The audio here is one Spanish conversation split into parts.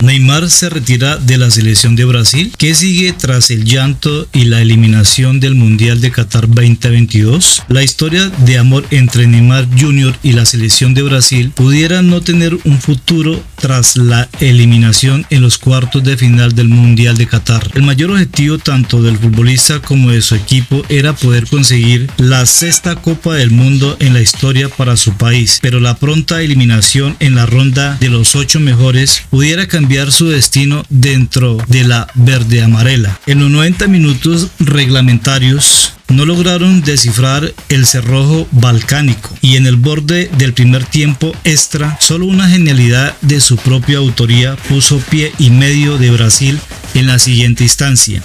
Neymar se retira de la selección de Brasil. ¿Qué sigue tras el llanto y la eliminación del Mundial de Qatar 2022? La historia de amor entre Neymar Jr. y la selección de Brasil pudiera no tener un futuro tras la eliminación en los cuartos de final del Mundial de Qatar. El mayor objetivo tanto del futbolista como de su equipo era poder conseguir la sexta Copa del Mundo en la historia para su país, pero la pronta eliminación en la ronda de los 8 mejores pudiera cambiar su destino dentro de la verde-amarela. En los 90 minutos reglamentarios no lograron descifrar el cerrojo balcánico y en el borde del primer tiempo extra, solo una genialidad de su propia autoría puso pie y medio de Brasil en la siguiente instancia.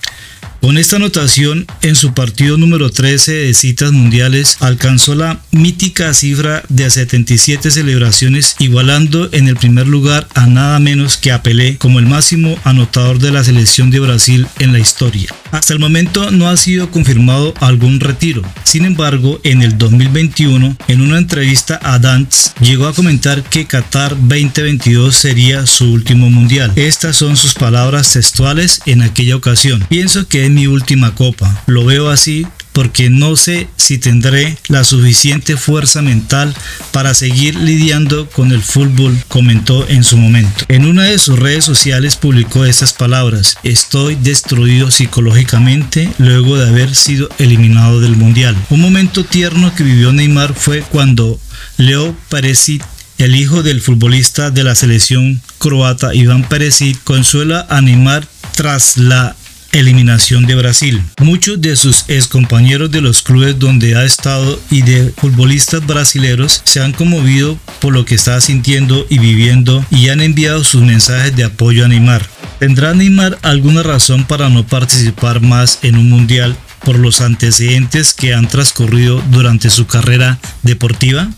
Con esta anotación, en su partido número 13 de citas mundiales, alcanzó la mítica cifra de 77 celebraciones, igualando en el primer lugar a nada menos que a Pelé como el máximo anotador de la selección de Brasil en la historia. Hasta el momento no ha sido confirmado algún retiro. Sin embargo, en el 2021, en una entrevista a Dance, llegó a comentar que Qatar 2022 sería su último mundial. Estas son sus palabras textuales en aquella ocasión. Pienso que es mi última copa. Lo veo así porque no sé si tendré la suficiente fuerza mental para seguir lidiando con el fútbol, comentó en su momento. En una de sus redes sociales publicó estas palabras: estoy destruido psicológicamente luego de haber sido eliminado del mundial. Un momento tierno que vivió Neymar fue cuando Leo Perisic, el hijo del futbolista de la selección croata Ivan Perisic, consuela a Neymar tras la eliminación de Brasil. Muchos de sus excompañeros de los clubes donde ha estado y de futbolistas brasileños se han conmovido por lo que está sintiendo y viviendo y han enviado sus mensajes de apoyo a Neymar. ¿Tendrá Neymar alguna razón para no participar más en un mundial por los antecedentes que han transcurrido durante su carrera deportiva?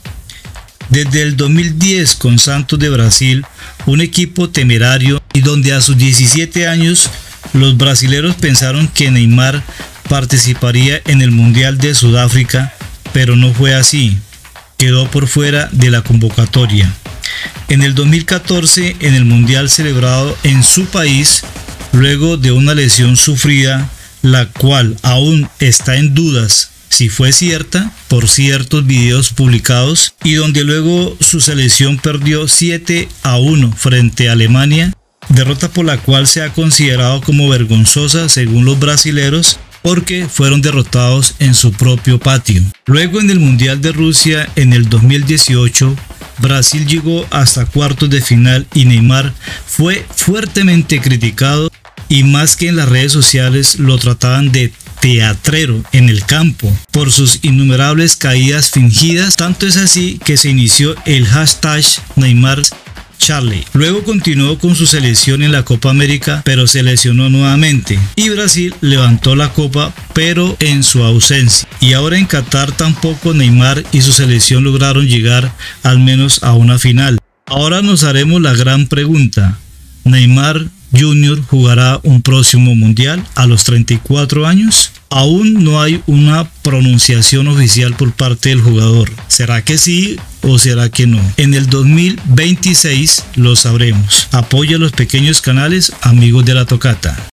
Desde el 2010 con Santos de Brasil, un equipo temerario y donde a sus 17 años los brasileños pensaron que Neymar participaría en el Mundial de Sudáfrica, pero no fue así. Quedó por fuera de la convocatoria. En el 2014, en el Mundial celebrado en su país, luego de una lesión sufrida, la cual aún está en dudas si fue cierta por ciertos videos publicados, y donde luego su selección perdió 7-1 frente a Alemania, derrota por la cual se ha considerado como vergonzosa según los brasileros porque fueron derrotados en su propio patio. Luego en el Mundial de Rusia en el 2018, Brasil llegó hasta cuartos de final y Neymar fue fuertemente criticado, y más que en las redes sociales lo trataban de teatrero en el campo por sus innumerables caídas fingidas. Tanto es así que se inició el hashtag Neymar Charlie. Luego continuó con su selección en la Copa América, pero se lesionó nuevamente y Brasil levantó la copa, pero en su ausencia. Y ahora en Qatar tampoco Neymar y su selección lograron llegar al menos a una final. Ahora nos haremos la gran pregunta: ¿Neymar Jr. jugará un próximo mundial a los 34 años? Aún no hay una pronunciación oficial por parte del jugador. ¿Será que sí o será que no? En el 2026 lo sabremos. Apoya a los pequeños canales, amigos de La Tocata.